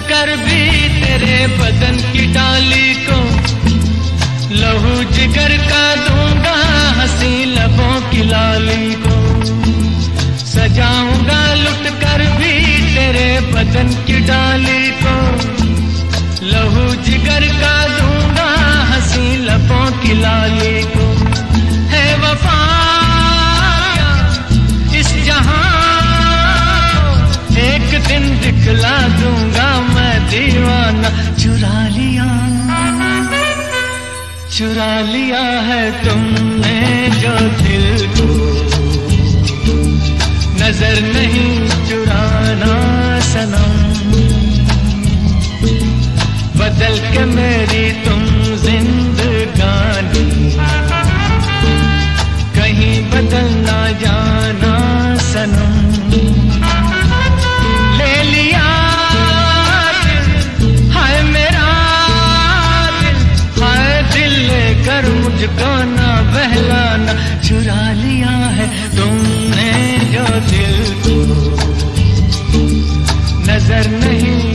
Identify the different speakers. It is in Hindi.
Speaker 1: कर भी तेरे बदन की डाली को लहू जिगर का दूंगा हंसी लबों की लाली को। सजाऊंगा लुट कर भी तेरे बदन की डाली को लहू जिगर का दूंगा हंसी लबों की लाली को। है वफा इस जहां को एक दिन दिखला दूंगा मैं दीवाना। चुरा लिया है तुमने जो दिल को, नजर नहीं चुराना सनम। बदल के मेरी तुम जिंदगानी कहीं बदल ना जाना सनम। ले लिया दिल हाय मेरा दिल, हाय दिल लेकर मुझको ना बहलाना। चुरा लिया है तुमने जो दिल को, नजर नहीं